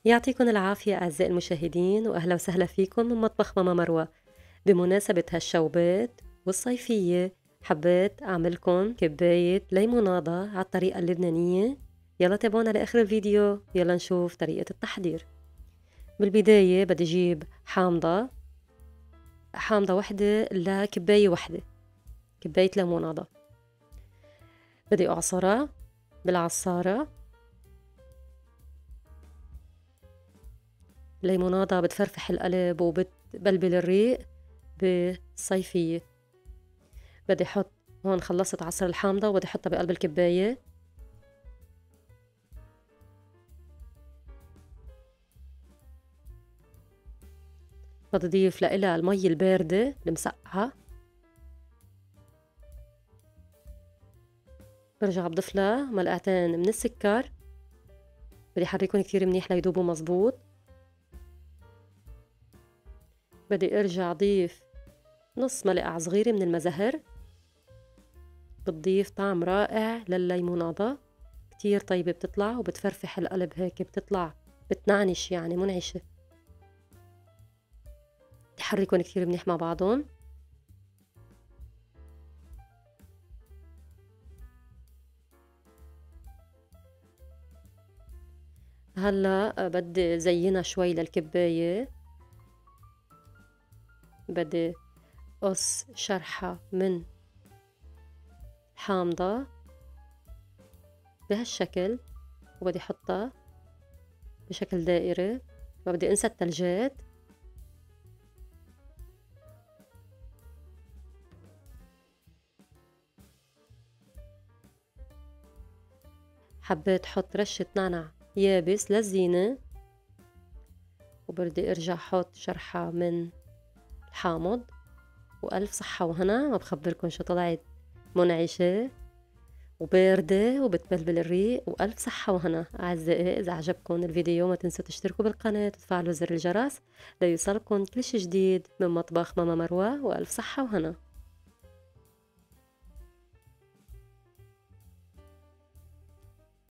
يعطيكم العافية أعزائي المشاهدين، وأهلا وسهلا فيكم من مطبخ ماما مروة. بمناسبة هالشوبات والصيفية حبيت أعملكم كباية ليموناضة على الطريقة اللبنانية. يلا تابعونا لآخر الفيديو، يلا نشوف طريقة التحضير. بالبداية بدي أجيب حامضة وحدة لكباية وحدة، كباية ليموناضة. بدي أعصرها بالعصارة. الليموناضة بتفرفح القلب وبتبلبل الريق بالصيفية. بدي احط هون، خلصت عصر الحامضة وبدي احطها بقلب الكباية. بدي اضيف لها المي الباردة المسقعة. برجع بضيف لها ملعقتين من السكر، بدي احركهم كتير منيح ليدوبوا مزبوط. بدي ارجع اضيف نص ملعقة صغيرة من المزهر، بتضيف طعم رائع للليموناضة، كتير طيبة بتطلع وبتفرفح القلب، هيك بتطلع بتنعنش يعني منعشة. بدي احركهم كتير منيح مع بعضهم. هلا بدي زينها شوي للكباية. بدي قص شرحة من حامضة بهالشكل، وبدي احطها بشكل دائري. ما بدي انسى الثلجات. حبيت احط رشة نعناع يابس للزينة، وبدي ارجع احط شرحة من الحامض. والف صحة وهنا، ما بخبركن شو طلعت منعشة وباردة وبتبلبل الريق. والف صحة وهنا اعزائي. اذا عجبكم الفيديو ما تنسوا تشتركوا بالقناة وتفعلوا زر الجرس ليوصلكم كل شي جديد من مطبخ ماما مروة. والف صحة وهنا.